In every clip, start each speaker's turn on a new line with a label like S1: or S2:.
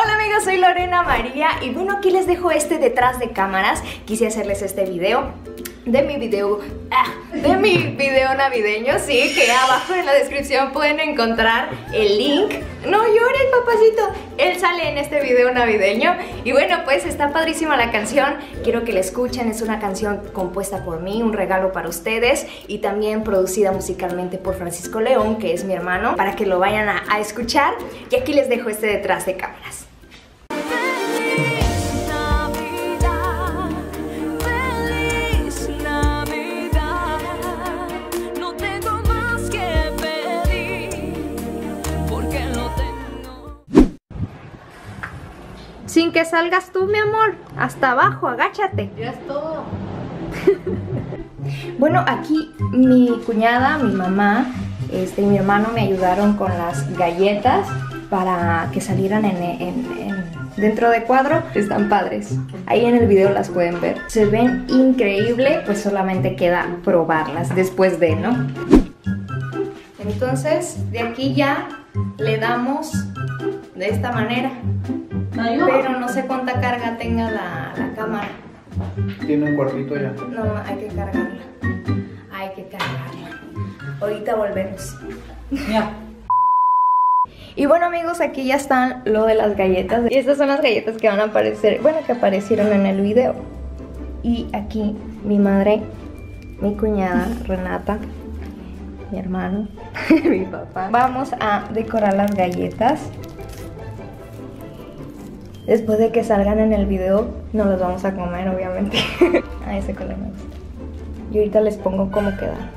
S1: Hola amigos, soy Lorena María y bueno, aquí les dejo este detrás de cámaras. Quise hacerles este video de mi video navideño, sí, que abajo en la descripción pueden encontrar el link. No llores, papacito, él sale en este video navideño. Y bueno, pues está padrísima la canción, quiero que la escuchen. Es una canción compuesta por mí, un regalo para ustedes, y también producida musicalmente por Francisco León, que es mi hermano, para que lo vayan a escuchar. Y aquí les dejo este detrás de cámaras. Sin que salgas tú, mi amor. Hasta abajo, agáchate.
S2: Ya es todo.
S1: Bueno, aquí mi cuñada, mi mamá y mi hermano me ayudaron con las galletas para que salieran dentro de cuadro. Están padres. Ahí en el video las pueden ver. Se ven increíble, pues solamente queda probarlas después de, ¿no? Entonces, de aquí ya le damos de esta manera. Pero no sé cuánta carga tenga la cámara.
S3: Tiene un cuartito ya.
S1: No, hay que cargarla. Hay que cargarla. Ahorita volvemos.
S2: Ya.
S1: Y bueno amigos, aquí ya están lo de las galletas. Y estas son las galletas que van a aparecer, bueno, que aparecieron en el video. Y aquí mi madre, mi cuñada Renata, mi hermano, mi papá. Vamos a decorar las galletas. Después de que salgan en el video, no los vamos a comer, obviamente. A ese color me gusta. Y ahorita les pongo cómo quedan.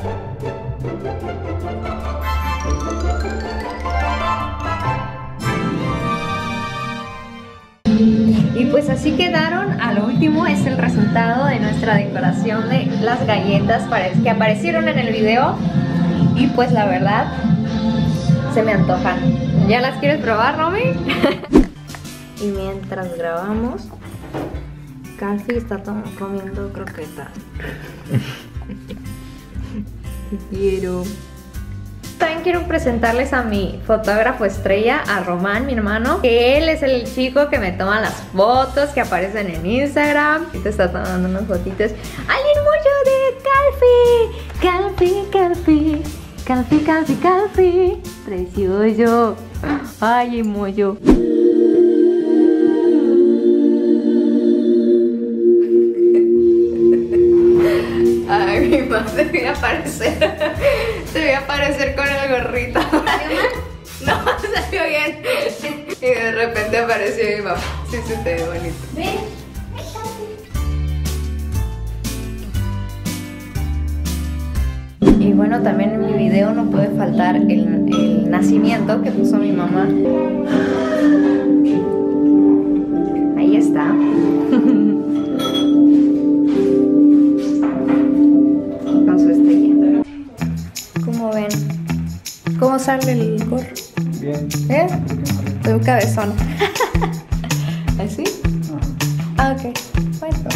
S1: Y pues así quedaron. A lo último es el resultado de nuestra decoración de las galletas que aparecieron en el video. Y pues la verdad, se me antojan. ¿Ya las quieres probar, Romy? Y mientras grabamos, Calfi está comiendo croquetas. Te quiero. También quiero presentarles a mi fotógrafo estrella, a Román, mi hermano, que él es el chico que me toma las fotos que aparecen en Instagram. Y te está tomando unas fotitos. ¡Ay, el mollo de Calfi! Calfi, Calfi, Calfi, Calfi, Calfi. Precioso. Ay, el mollo. Ay, mi madre, te voy a aparecer con el gorrito. No, salió bien. Y de repente apareció mi mamá. Sí, se te ve bonito.
S2: Ven.
S1: Y bueno, también en mi video no puede faltar el nacimiento que puso mi mamá. Ahí está. ¿Cómo sale el gorro?
S3: Bien.
S1: ¿Eh? De un cabezón. ¿Así? Ah, ok. Bueno.